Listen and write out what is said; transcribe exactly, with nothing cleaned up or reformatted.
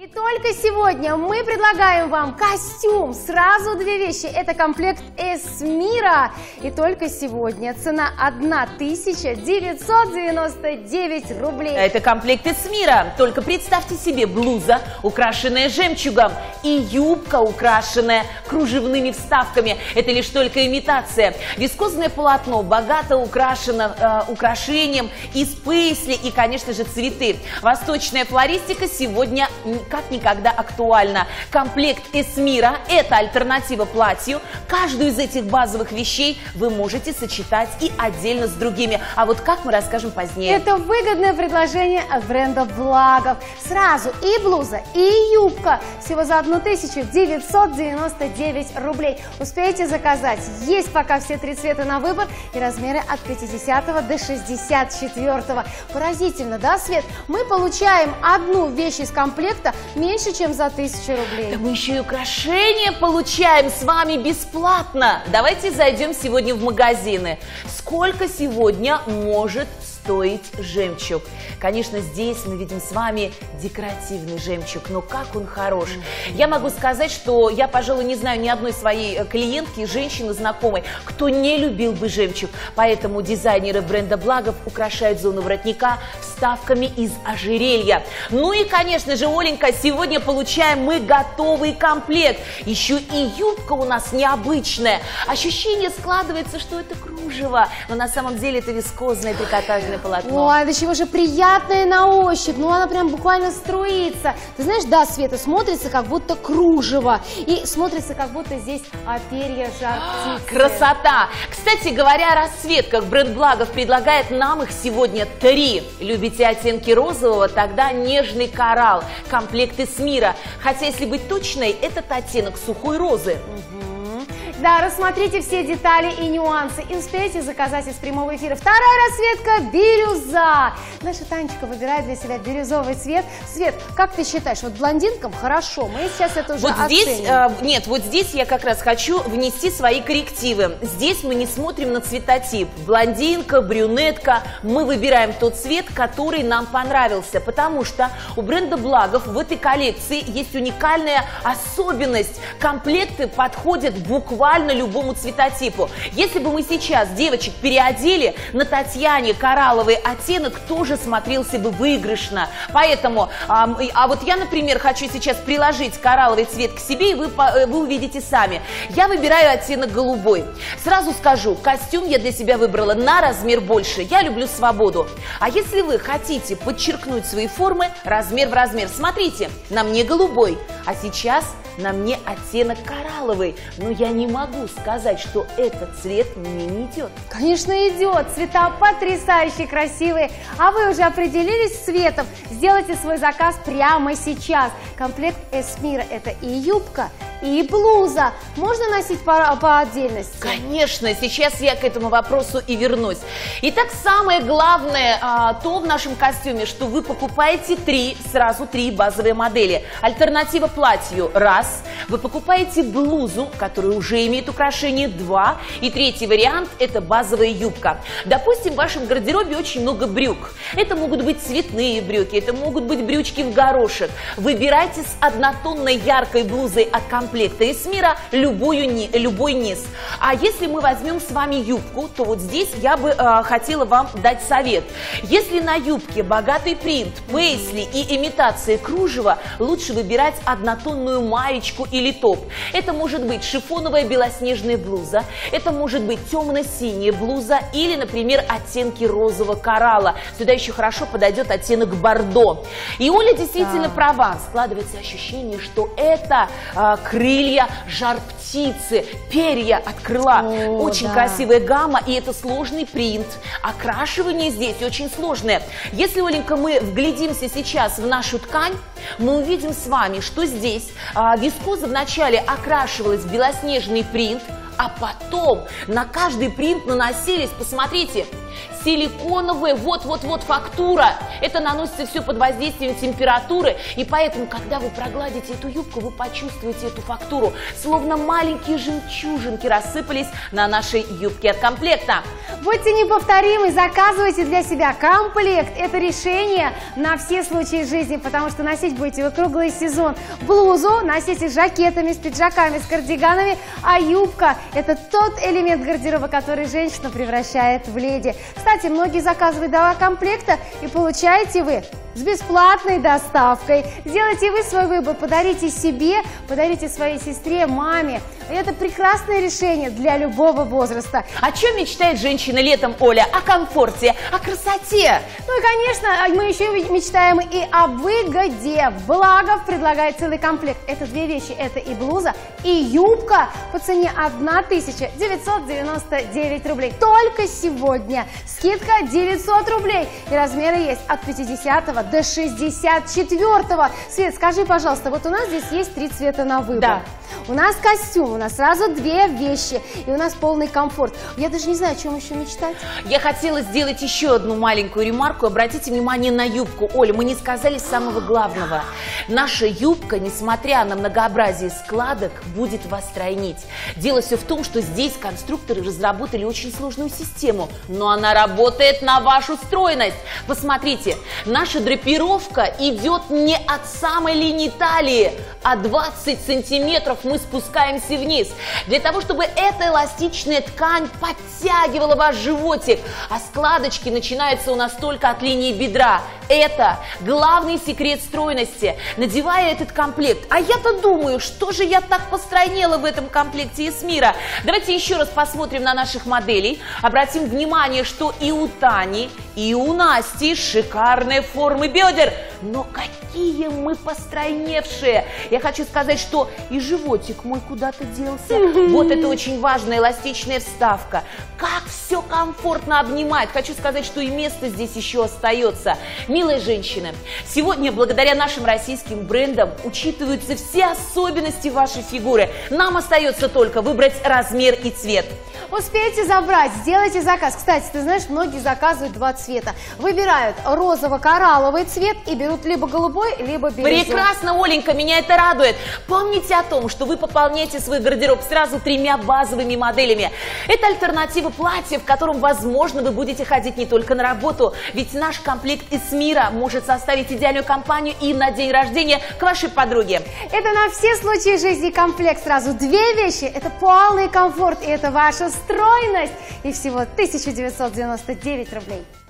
И только сегодня мы предлагаем вам костюм. Сразу две вещи. Это комплект Эсмира. И только сегодня цена одна тысяча девятьсот девяносто девять рублей. Это комплект Эсмира. Только представьте себе блуза, украшенная жемчугом, и юбка, украшенная кружевными вставками. Это лишь только имитация. Вискозное полотно богато украшено э, украшением из пейсли и, конечно же, цветы. Восточная флористика сегодня как никогда актуальна. Комплект Эсмира – это альтернатива платью. Каждую из этих базовых вещей вы можете сочетать и отдельно с другими. А вот как мы расскажем позднее. Это выгодное предложение от бренда Благов. Сразу и блуза, и юбка. Всего за одну тысячу девятьсот девяносто девять рублей. Успеете заказать. Есть пока все три цвета на выбор и размеры от пятидесятого до шестьдесят четвёртого. Поразительно, да, Свет? Мы получаем одну вещь из комплекта меньше, чем за тысячу рублей. Да мы еще и украшения получаем с вами бесплатно. Давайте зайдем сегодня в магазины. Сколько сегодня может стоить жемчуг? Конечно, здесь мы видим с вами декоративный жемчуг, но как он хорош. Я могу сказать, что я, пожалуй, не знаю ни одной своей клиентки, женщины, знакомой, кто не любил бы жемчуг. Поэтому дизайнеры бренда Благов украшают зону воротника вставками из ожерелья. Ну и, конечно же, Оленька, сегодня получаем мы готовый комплект. Еще и юбка у нас необычная. Ощущение складывается, что это кружево, но на самом деле это вискозное трикотажное полотно. Ой, да чего же приятное на ощупь. Ну, она прям буквально струится. Ты знаешь, да, Света, смотрится как будто кружево. И смотрится как будто здесь а, перья жар птицы. Красота! Кстати говоря о расцветках, бренд Благов предлагает нам их сегодня три. Любите оттенки розового? Тогда нежный коралл. Комплект Эсмира. Хотя, если быть точной, этот оттенок сухой розы. Угу. Да, рассмотрите все детали и нюансы и успейте заказать из прямого эфира. Вторая расцветка – бирюза. Наша Танечка выбирает для себя бирюзовый цвет. Свет, как ты считаешь, вот блондинкам хорошо? Мы сейчас это уже вот оценим. Здесь, э, нет, вот здесь я как раз хочу внести свои коррективы. Здесь мы не смотрим на цветотип. Блондинка, брюнетка. Мы выбираем тот цвет, который нам понравился. Потому что у бренда Благов в этой коллекции есть уникальная особенность. Комплекты подходят буквально любому цветотипу. Если бы мы сейчас девочек переодели, на Татьяне коралловый оттенок тоже смотрелся бы выигрышно. Поэтому, а, а вот я, например, хочу сейчас приложить коралловый цвет к себе, и вы, вы увидите сами. Я выбираю оттенок голубой. Сразу скажу, костюм я для себя выбрала на размер больше. Я люблю свободу. А если вы хотите подчеркнуть свои формы, размер в размер. Смотрите, на мне голубой, а сейчас на мне оттенок коралловый. Но я не могу сказать, что этот цвет мне не идет. Конечно, идет. Цвета потрясающе красивые. А вы уже определились с цветом? Сделайте свой заказ прямо сейчас. Комплект Эсмира – это и юбка, и блуза. Можно носить по, по отдельности? Конечно, сейчас я к этому вопросу и вернусь. Итак, самое главное а, то в нашем костюме, что вы покупаете три, сразу три базовые модели. Альтернатива платью – раз. Вы покупаете блузу, которая уже имеет украшение – два. И третий вариант – это базовая юбка. Допустим, в вашем гардеробе очень много брюк. Это могут быть цветные брюки, это могут быть брючки в горошек. Выбирайте с однотонной яркой блузой от комплекта Эсмира любую, любой низ. А если мы возьмем с вами юбку, то вот здесь я бы э, хотела вам дать совет. Если на юбке богатый принт, пейсли и имитация кружева, лучше выбирать однотонную маечку или топ. Это может быть шифоновая белоснежная блуза, это может быть темно-синяя блуза или, например, оттенки розового коралла. Сюда еще хорошо подойдет оттенок бордо. И Оля действительно да. права. Складывается ощущение, что это э, крылья жар-птицы, перья от крыла. О, очень да. красивая гамма, и это сложный принт. Окрашивание здесь очень сложное. Если, Оленька, мы вглядимся сейчас в нашу ткань, мы увидим с вами, что здесь а, вискоза вначале окрашивалась в белоснежный принт, а потом на каждый принт наносились, посмотрите, силиконовая, вот-вот-вот фактура. Это наносится все под воздействием температуры, и поэтому, когда вы прогладите эту юбку, вы почувствуете эту фактуру, словно маленькие жемчужинки рассыпались на нашей юбке от комплекта. Будьте неповторимы, заказывайте для себя комплект. Это решение на все случаи жизни, потому что носить будете вы круглый сезон. Блузу носите с жакетами, с пиджаками, с кардиганами, а юбка – это тот элемент гардероба, который женщину превращает в леди. Кстати, многие заказывают два комплекта, и получаете вы с бесплатной доставкой. Сделайте вы свой выбор, подарите себе, подарите своей сестре, маме. Это прекрасное решение для любого возраста. О чем мечтает женщина летом, Оля? О комфорте, о красоте. Ну и, конечно, мы еще мечтаем и о выгоде. Благов предлагает целый комплект. Это две вещи. Это и блуза, и юбка по цене тысяча девятьсот девяносто девять рублей. Только сегодня. Скидка девятьсот рублей. И размеры есть от пятидесятого до шестьдесят четвёртого. Свет, скажи, пожалуйста, вот у нас здесь есть три цвета на выбор. Да. У нас костюм, у нас сразу две вещи, и у нас полный комфорт. Я даже не знаю, о чем еще мечтать. Я хотела сделать еще одну маленькую ремарку. Обратите внимание на юбку. Оля, мы не сказали самого главного. Наша юбка, несмотря на многообразие складок, будет вас стройнить. Дело все в том, что здесь конструкторы разработали очень сложную систему, но она работает на вашу стройность. Посмотрите, наша драпировка идет не от самой линии талии, а двадцать сантиметров мы спускаемся вниз, для того, чтобы эта эластичная ткань подтягивала ваш животик, а складочки начинаются у нас только от линии бедра. Это главный секрет стройности. Надевая этот комплект, а я-то думаю, что же я так постройнела в этом комплекте Эсмира. Давайте еще раз посмотрим на наших моделей, обратим внимание, что и у Тани, и у Насти шикарные формы бедер, но какие мы постройневшие. Я хочу сказать, что и животик мой куда-то делся. Вот это очень важная эластичная вставка. Как все комфортно обнимает. Хочу сказать, что и место здесь еще остается. Милые женщины, сегодня благодаря нашим российским брендам учитываются все особенности вашей фигуры. Нам остается только выбрать размер и цвет. Успейте забрать, сделайте заказ. Кстати, ты знаешь, многие заказывают два цвета. Выбирают розово-коралловый цвет и берут либо голубой, либо бирюзовый. Прекрасно, Оленька, меня это радует. Помните о том, что вы пополняете свой гардероб сразу тремя базовыми моделями. Это альтернатива платья, в котором, возможно, вы будете ходить не только на работу, ведь наш комплект Эсмира может составить идеальную компанию и на день рождения к вашей подруге. Это на все случаи жизни комплект. Сразу две вещи. Это полный комфорт и это ваша стройность. И всего тысяча девятьсот девяносто девять рублей.